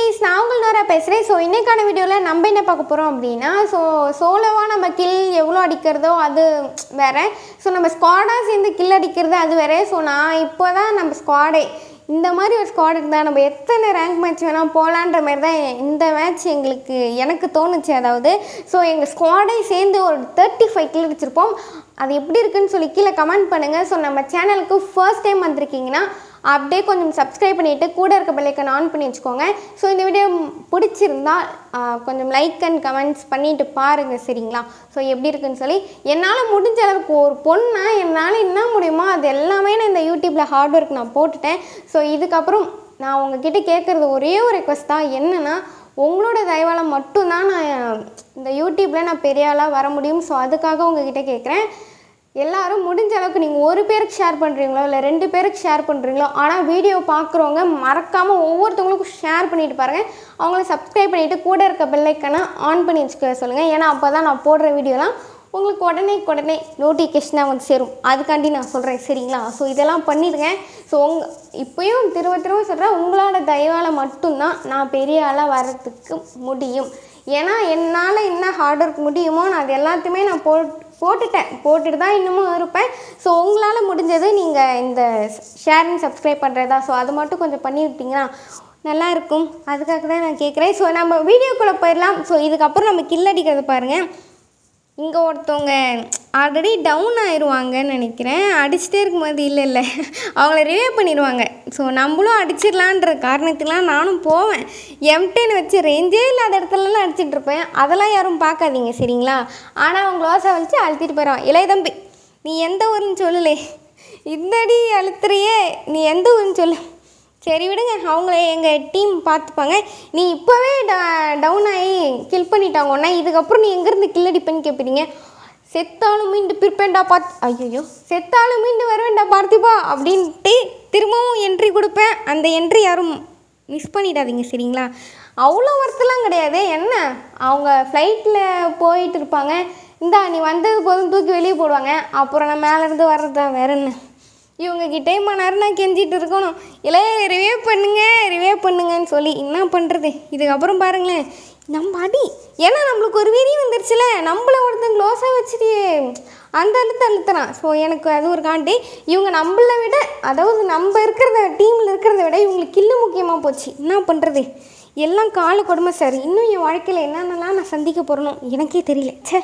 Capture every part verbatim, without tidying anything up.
guys, நான் உங்கள் Nora பேசுகிறேன். ஸோ இன்றைக்கான வீடியோவில் நம்ம என்ன பார்க்க போகிறோம் அப்படின்னா, ஸோ சோலோவாக நம்ம கில் எவ்வளோ அடிக்கிறதோ அது வேறு, ஸோ நம்ம ஸ்குவாடாக சேர்ந்து கில் அடிக்கிறது அது வேறு. ஸோ நான் இப்போ தான் நம்ம ஸ்குவாடே இந்த மாதிரி ஒரு ஸ்குவாட் இருந்தால் நம்ம எத்தனை ரேங்க் மேட்ச் வேணால் போகலான்ற மாதிரி தான் இந்த மேட்ச் எங்களுக்கு எனக்கு தோணுச்சு. அதாவது ஸோ எங்கள் ஸ்குவாடே சேர்ந்து ஒரு தேர்ட்டி ஃபைவ் கில் அடிச்சிருப்போம். அது எப்படி இருக்குன்னு சொல்லி கீழே கமெண்ட் பண்ணுங்கள். ஸோ நம்ம சேனலுக்கு ஃபர்ஸ்ட் டைம் வந்திருக்கீங்கன்னா அப்படியே கொஞ்சம் சப்ஸ்கிரைப் பண்ணிவிட்டு கூட இருக்க பெல்லைக்கன் ஆன் பண்ணி வச்சுக்கோங்க. ஸோ இந்த வீடியோ பிடிச்சிருந்தா கொஞ்சம் லைக் அண்ட் கமெண்ட்ஸ் பண்ணிவிட்டு பாருங்கள், சரிங்களா? ஸோ எப்படி இருக்குன்னு சொல்லி என்னால் முடிஞ்ச அளவுக்கு ஒரு பொண்ணை என்னால் என்ன முடியுமோ அது எல்லாமே நான் இந்த யூடியூப்பில் ஹார்ட் ஒர்க் நான் போட்டுட்டேன். ஸோ இதுக்கப்புறம் நான் உங்ககிட்ட கேட்குறது ஒரே ஒரு ரெக்வஸ்ட் தான், என்னென்னா உங்களோட தயவால் மட்டும்தான் நான் இந்த யூடியூப்பில் நான் பெரிய ஆளாக வர முடியும். ஸோ அதுக்காக உங்ககிட்ட கேட்குறேன், எல்லோரும் முடிஞ்ச அளவுக்கு நீங்கள் ஒரு பேருக்கு ஷேர் பண்ணுறீங்களோ இல்லை ரெண்டு பேருக்கு ஷேர் பண்ணுறீங்களோ, ஆனால் வீடியோ பார்க்குறவங்க மறக்காமல் ஒவ்வொருத்தவங்களுக்கும் ஷேர் பண்ணிவிட்டு பாருங்கள். அவங்கள சப்ஸ்கிரைப் பண்ணிவிட்டு கூட இருக்க பெல்லைக்கான ஆன் பண்ணி வச்சுக்க சொல்லுங்கள். ஏன்னா அப்போ தான் நான் போடுற வீடியோலாம் உங்களுக்கு உடனே உடனே நோட்டிஃபிகேஷனாக வந்து சேரும். அதுக்காண்டி நான் சொல்கிறேன், சரிங்களா? ஸோ இதெல்லாம் பண்ணிடுங்க. ஸோ உங்கள் இப்போயும் திரும்ப திரும்ப சொல்கிறேன், உங்களோட தயவால் மட்டும்தான் நான் பெரிய ஆளாக வர்றதுக்கு முடியும். ஏன்னா என்னால் என்ன ஹார்ட் ஒர்க் முடியுமோ நான் அது எல்லாத்தையுமே நான் போ போட்டுட்டேன் போட்டுட்டு தான் இன்னமும் இருப்பேன். ஸோ உங்களால் முடிஞ்சது நீங்கள் இந்த ஷேர் அண்ட் சப்ஸ்கிரைப் பண்ணுறதா, ஸோ அது மட்டும் கொஞ்சம் பண்ணி விட்டிங்கன்னா நல்லாயிருக்கும். அதுக்காக தான் நான் கேட்குறேன். ஸோ நம்ம வீடியோக்குள்ளே போயிடலாம். ஸோ இதுக்கப்புறம் நம்ம கில் அடிக்கிறது பாருங்கள். இங்கே ஒருத்தவங்க ஆல்ரெடி டவுன் ஆயிடுவாங்கன்னு நினைக்கிறேன். அடிச்சுட்டே இருக்கும்போது இல்லை இல்லை அவங்கள ரிவே பண்ணிடுவாங்க. ஸோ நம்மளும் அடிச்சிடலான்ற காரணத்துலாம் நானும் போவேன். எம்டென் வச்சு ரேஞ்சே இல்லாத இடத்துலலாம் அடிச்சிட்ருப்பேன். அதெல்லாம் யாரும் பார்க்காதீங்க, சரிங்களா? ஆனால் அவங்க க்ளோஸாக வச்சு அழுத்திட்டு போயிடுவான். இளைய தம்பி நீ எந்த ஊருன்னு சொல்லலே, இந்த அடி அழுத்துறியே, நீ எந்த ஊருன்னு சொல்லு. சரி விடுங்க, அவங்களே எங்கள் டீம் பார்த்துப்பாங்க. நீ இப்போவே ட டவுன் ஆகி கில் பண்ணிட்டாங்க உடனே, இதுக்கப்புறம் நீ எங்கேருந்து கில் அடிப்பேன்னு கேட்பீங்க. செத்தாலும் மீண்டு பிற்பேண்டா பார்த்து, ஐயோ செத்தாலும் மீண்டு வருவேண்டா பார்த்திப்பா அப்படின்ட்டு திரும்பவும் என்ட்ரி கொடுப்பேன். அந்த என்ட்ரி யாரும் மிஸ் பண்ணிடாதீங்க, சரிங்களா? அவ்வளோ ஒர்த்தெலாம் கிடையாது. என்ன அவங்க ஃப்ளைட்டில் போயிட்டு இருப்பாங்க, இந்தா நீ வந்தது போதும் தூக்கி வெளியே போடுவாங்க. அப்புறம் நான் மேலேருந்து வர்றது தான், வேற என்ன? இவங்ககிட்டே மணி நேரம் நான் கெஞ்சிட்டு இருக்கணும், இல்லை ரிவே பண்ணுங்க ரிவே பண்ணுங்கன்னு சொல்லி. என்ன பண்ணுறது? இதுக்கப்புறம் பாருங்களேன் நம்ம அடி, ஏன்னா நம்மளுக்கு ஒரு வெறி வந்துருச்சுல, நம்மள ஒருத்தன் க்ளோஸாக வச்சுட்டு அந்த அழுத்த அழுத்துறான். ஸோ எனக்கு அது ஒரு காண்டி. இவங்க நம்மளை விட, அதாவது நம்ம இருக்கிறத டீமில் இருக்கிறத விட இவங்களுக்கு கில்லு முக்கியமாக போச்சு. என்ன பண்ணுறது? எல்லாம் கால கொடுமை சார். இன்னும் என் வாழ்க்கையில் என்னென்னலாம் நான் சந்திக்க போகிறனும் எனக்கே தெரியல. சே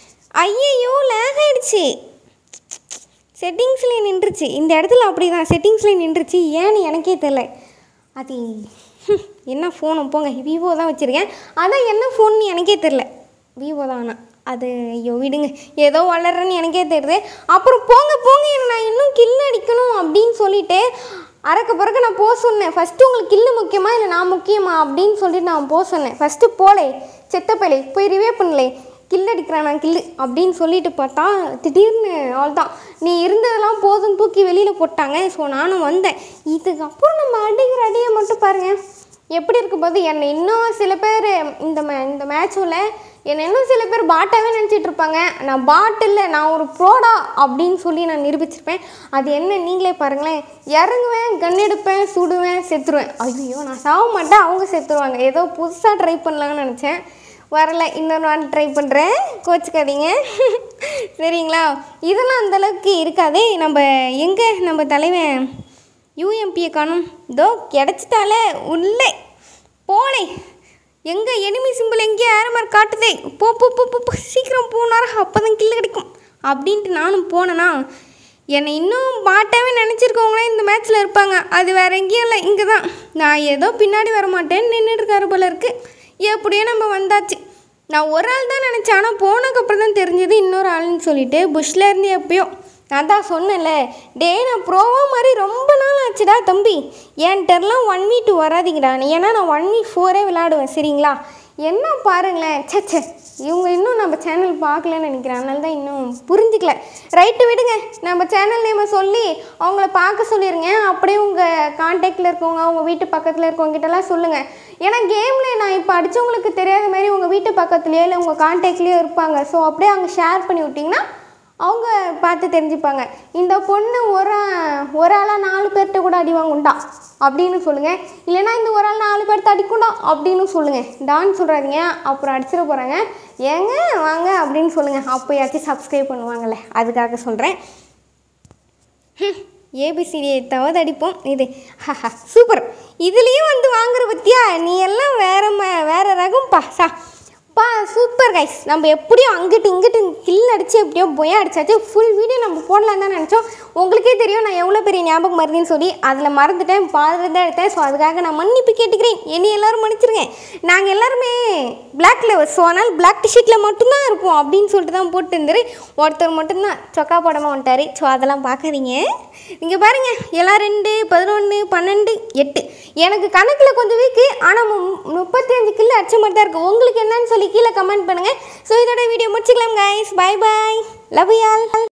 ஐயையோ லேக் ஆகிடுச்சு. செட்டிங்ஸில் நின்றுச்சு இந்த இடத்துல, அப்படி தான் செட்டிங்ஸில் நின்றுச்சு. ஏன்னு எனக்கே தெரில. அது என்ன ஃபோனு போங்க, விவோ தான் வச்சுருக்கேன். அதான் என்ன ஃபோன்னு எனக்கே தெரில. விவோ தான். ஆனால் அது ஐயோ விடுங்க, ஏதோ வளர்றேன்னு எனக்கே தெரியுது. அப்புறம் போங்க போங்க, என்ன நான் இன்னும் கில் அடிக்கணும் அப்படின்னு சொல்லிவிட்டு அறக்க பிறகு நான் போக சொன்னேன். ஃபஸ்ட்டு உங்களுக்கு கில்லு முக்கியமா இல்லை நான் முக்கியமா அப்படின்னு சொல்லிட்டு நான் போக சொன்னேன். ஃபஸ்ட்டு போலே செத்தப்பேலே போய் ரிவே பண்ணலே, கில் அடிக்கிறான் நான் கில்லு அப்படின்னு சொல்லிட்டு பார்த்தா திடீர்னு அவள் தான் நீ இருந்ததெல்லாம் போதும் தூக்கி வெளியில் போட்டாங்க. ஸோ நானும் வந்தேன். இதுக்கப்புறம் நம்ம அடிக்கிற அடியை மட்டும் பாருங்கள் எப்படி இருக்கும் போது. என்னை இன்னும் சில பேர் இந்த மே இந்த மேட்சில் என்னை இன்னும் சில பேர் பாட்டாகவே நினச்சிட்டு இருப்பாங்க. நான் பாட் இல்லை, நான் ஒரு ப்ரோடா அப்படின்னு சொல்லி நான் நிரூபிச்சிருப்பேன். அது என்ன நீங்களே பாருங்களேன். இறங்குவேன், கன் எடுப்பேன், சுடுவேன், செத்துருவேன். ஐயோ நான் சாக மாட்டேன், அவங்க செத்துருவாங்க. ஏதோ புதுசாக ட்ரை பண்ணலான்னு நினச்சேன், வரல. இன்னொரு வாரம் ட்ரை பண்ணுறேன், கோச்சிக்காதீங்க, சரிங்களா? இதெல்லாம் அந்தளவுக்கு இருக்காதே. நம்ம எங்கே நம்ம தலைவன் யூஎம்பியை காணும், இதோ கிடச்சிட்டாலே உள்ளே போலே. எங்கே எனிமி சிம்பிள் எங்கேயோ ஏற மாதிரி காட்டுதே, போ போ போ சீக்கிரம் போனாரா, அப்போ தான் கில்லு கிடைக்கும் அப்படின்ட்டு நானும் போனேன்னா என்னை இன்னும் பாட்டாகவே நினச்சிருக்கவங்களே இந்த மேட்ச்சில் இருப்பாங்க. அது வேறு எங்கேயும் இல்லை, இங்கே தான். நான் ஏதோ பின்னாடி வர மாட்டேன்னு நின்றுட்டுருக்காரு போல இருக்குது. எப்படியோ நம்ம வந்தாச்சு. நான் ஒரு ஆள் தான் நினச்சேன், ஆனால் போனதுக்கப்புறம் தான் தெரிஞ்சது இன்னொரு ஆள்னு சொல்லிட்டு. புஷ்ல இருந்து எப்பயோ நான் தான் சொன்னேன்ல, டே நான் ப்ரோவா மாதிரி ரொம்ப நாள் ஆச்சுடா தம்பி, என்கிட்டலாம் ஒன் வீ டூ வராதிங்கடா. ஏன்னா நான் ஒன் வீ ஃபோரே விளையாடுவேன், சரிங்களா? என்ன பாருங்களேன், சே இவங்க இன்னும் நம்ம சேனல் பார்க்கலன்னு நினைக்கிறேன், அதனால தான் இன்னும் புரிஞ்சிக்கல. ரைட்டு விடுங்க, நம்ம சேனல் நேமை சொல்லி அவங்கள பார்க்க சொல்லிடுங்க. அப்படியே உங்கள் கான்டாக்டில் இருக்கவங்க, உங்கள் வீட்டு பக்கத்தில் இருக்கவங்ககிட்டலாம் சொல்லுங்கள். ஏன்னா கேமில் நான் இப்போ அடித்தவங்களுக்கு தெரியாத மாதிரி உங்கள் வீட்டு பக்கத்துலேயோ இல்லை உங்கள் கான்டாக்ட்லேயோ இருப்பாங்க. ஸோ அப்படியே அவங்க ஷேர் பண்ணி விட்டிங்கன்னா அவங்க பார்த்து தெரிஞ்சுப்பாங்க. இந்த பொண்ணு ஒரு ஒரு ஆளாக நாலு பேர்கிட்ட கூட அடி வாங்குண்டா அப்படின்னு சொல்லுங்கள். இல்லைனா இந்த ஒரு ஆள் நாலு பேர்த்த அடிக்குண்டா அப்படின்னு சொல்லுங்கள். டான்னு சொல்கிறாதீங்க, அப்புறம் அடிச்சிட போகிறாங்க. ஏங்க வாங்க அப்படின்னு சொல்லுங்கள். அப்போயாச்சும் சப்ஸ்கிரைப் பண்ணுவாங்கள்ல, அதுக்காக சொல்கிறேன். ஏபிசிடியை தவது அடிப்போம். இது ஹஹா சூப்பர். இதுலேயும் வந்து வாங்குற பற்றியா நீ எல்லாம் வேற ம வேறு ரகம்ப்பா சா பா சூப்பர் கைஸ். நம்ம எப்படியும் அங்கிட்டு இங்கிட்டு கில் அடித்து எப்படியோ பொய்யா அடிச்சாச்சு. ஃபுல் வீடியோ நம்ம போடலாம் தான் நினச்சோம். உங்களுக்கே தெரியும் நான் எவ்வளோ பெரிய ஞாபகம் மருதுன்னு சொல்லி அதில் மறந்துட்டேன், பாதில் தான் எடுத்தேன். ஸோ அதுக்காக நான் மன்னிப்பு கேட்டுக்கிறேன். என்னை எல்லோரும் மன்னிச்சிருக்கேன். நாங்கள் எல்லாருமே பிளாக் லெவல், ஸோ அதனால் பிளாக் டிஷர்ட்டில் மட்டும்தான் இருப்போம் அப்படின்னு சொல்லிட்டு தான் போட்டு இருந்தாரு. ஒருத்தர் மட்டும்தான் சொக்கா போடாமல் வந்துட்டார். ஸோ அதெல்லாம் பார்க்காதீங்க. நீங்கள் பாருங்கள் எல்லாம் ரெண்டு பதினொன்று பன்னெண்டு எட்டு எனக்கு கணக்கில் கொஞ்சம் வீக்கு. ஆனால் முப்பத்தி அஞ்சு கிலோ அடிச்ச மாதிரி தான் இருக்குது. உங்களுக்கு என்னன்னு சொல்லி கீழே கமெண்ட் பண்ணுங்கள். ஸோ இதோட வீடியோ முடிச்சுக்கலாம் guys. Bye bye, love you all.